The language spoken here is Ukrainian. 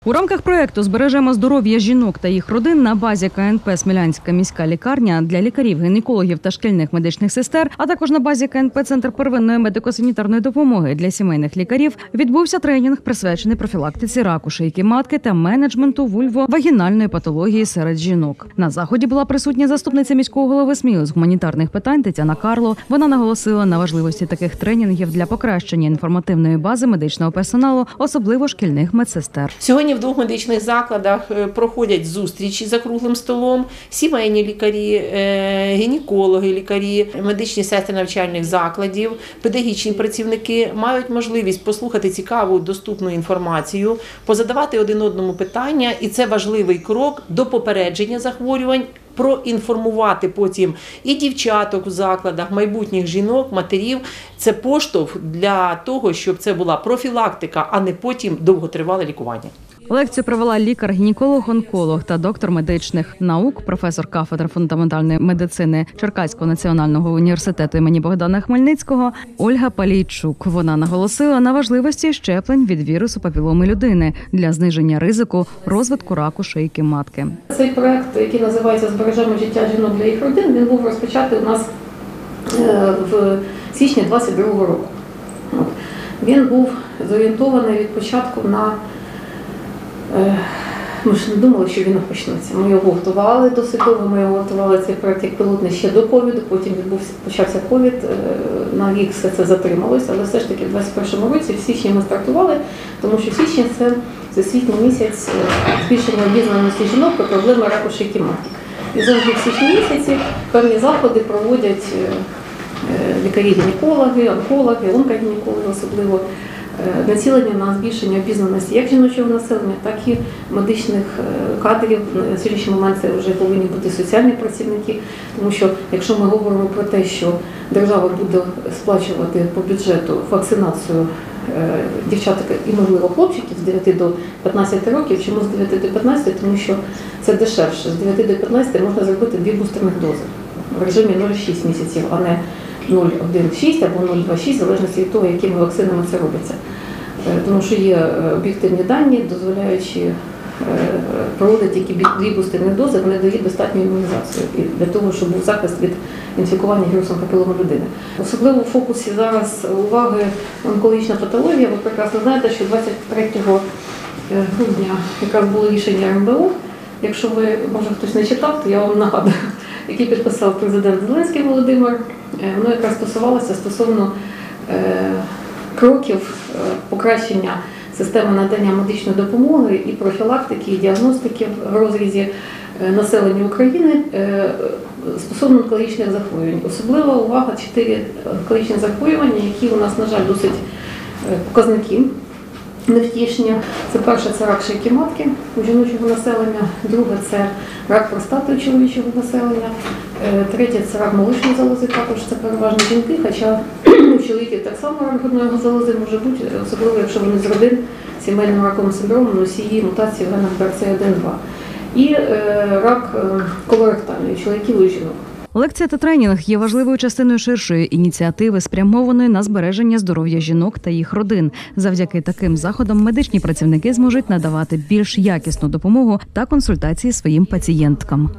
У рамках проєкту «Збережемо здоров'я жінок та їх родин» на базі КНП «Смілянська міська лікарня» для лікарів, гінекологів та шкільних медичних сестер, а також на базі КНП «Центр первинної медико-санітарної допомоги» для сімейних лікарів відбувся тренінг, присвячений профілактиці раку шийки матки та менеджменту вульво-вагінальної патології серед жінок. На заході була присутня заступниця міського голови Сміли з гуманітарних питань Тетяна Карло. Вона наголосила на важливості таких тренінгів для покращення інформативної бази медичного персоналу, особливо шкільних медсестер. Сьогодні в двох медичних закладах проходять зустрічі за круглим столом. Сімейні лікарі, гінекологи, лікарі, медичні сестри навчальних закладів, педагогічні працівники мають можливість послухати цікаву, доступну інформацію, позадавати один одному питання, і це важливий крок до попередження захворювань, проінформувати потім і дівчаток в закладах, майбутніх жінок, матерів. Це поштовх для того, щоб це була профілактика, а не потім довготривале лікування. Лекцію провела лікар-гінеколог, онколог та доктор медичних наук, професор кафедри фундаментальної медицини Черкаського національного університету імені Богдана Хмельницького Ольга Палійчук. Вона наголосила на важливості щеплень від вірусу папіломи людини для зниження ризику розвитку раку шийки матки. Цей проект, який називається «Збережемо життя жінок для їх родин», він був розпочатий у нас в січні 2022 року. Він був зорієнтований від початку на... Ми ж не думали, що він почнеться. Ми його готували досить довго, ми його готували цей проєкт як пілотний ще до ковіду, потім почався ковід, на рік все це затрималося, але все ж таки в 2021 році, в січні ми стартували, тому що січень – це всесвітній місяць збільшення обізнаності жінок про проблеми раку шийки матки. І завжди в січні місяці певні заходи проводять лікарі-гінекологи, онкологи, онкогінекологи особливо, націлення на збільшення обізнаності як жіночого населення, так і медичних кадрів. На сьогоднішній момент це вже повинні бути соціальні працівники, тому що якщо ми говоримо про те, що держава буде сплачувати по бюджету вакцинацію дівчаток і, можливо, хлопчиків з 9 до 15 років, чому з 9 до 15? Тому що це дешевше. З 9 до 15 можна зробити 2 бустерних дози в режимі 0,6 місяців, а не 0,1,6 або 0,2,6, в залежності від того, якими вакцинами це робиться. Тому що є об'єктивні дані, дозволяючи проводити тільки 2 бустерні дози, вони дають достатню імунізацію для того, щоб був захист від інфікування вірусом папіломи людини. Особливо в фокусі зараз уваги онкологічна патологія. Ви прекрасно знаєте, що 23 грудня якраз було рішення РНБО. Якщо ви, може, хтось не читав, то я вам нагадую, який підписав президент Зеленський Володимир. Воно якраз стосувалося стосовно кроків покращення системи надання медичної допомоги і профілактики, і діагностики в розрізі населення України стосовно онкологічних захворювань. Особлива увага 4 онкологічні захворювання, які у нас, на жаль, досить показники невтішні. Це перше – це рак шийки матки у жіночого населення, друге – це рак простати у чоловічого населення, третє – це рак молочної залози, також це переважно жінки, хоча у чоловіків так само рак грудної залози може бути, особливо якщо вони з родин з сімейним раковим синдромом, носії мутації в генах BRCA1-2. І рак колоректальний у чоловіків і жінок. Лекція та тренінг є важливою частиною ширшої ініціативи, спрямованої на збереження здоров'я жінок та їх родин. Завдяки таким заходам медичні працівники зможуть надавати більш якісну допомогу та консультації своїм пацієнткам.